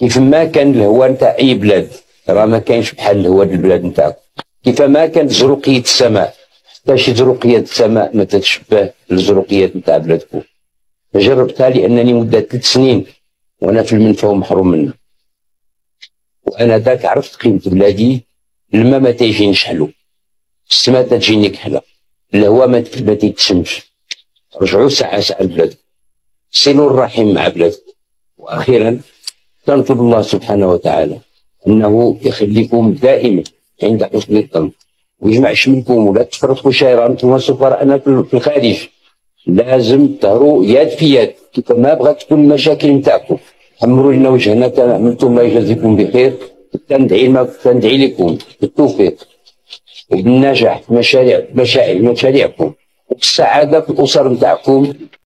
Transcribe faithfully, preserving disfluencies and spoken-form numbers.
كيف ما كان الهواء نتاع اي بلاد، راه ما كاينش بحال الهواء ديال البلاد نتاعكم. كيف ما كانت زروقية السماء، حتى شي زروقية السماء ما تتشبه الزروقيات نتاع بلادكم. جربتها لانني مده ثلاث سنين وانا في المنفى ومحروم منها. وانا ذاك عرفت قيمه بلادي. الماء ما تيجينيش حلو، السماء تجيني كحله، الهواء ما تيتشمش. رجعوا ساعه ساعه لبلادكم، صلوا الرحم مع بلادكم. واخيرا نطلب الله سبحانه وتعالى انه يخليكم دائما عند حسن الظن ويجمع شملكم، ولا تفرقوا شيرا. انتم سفراءنا في الخارج، لازم تهروا يد في يد. كيف ما بغات تكون المشاكل نتاعكم، حمروا لنا وجهنا. عملتم الله يجازيكم بخير. تندعي ما تندعي لكم بالتوفيق وبالنجاح في مشاريع مشاريع مشاريعكم، وبالسعاده في الاسر نتاعكم.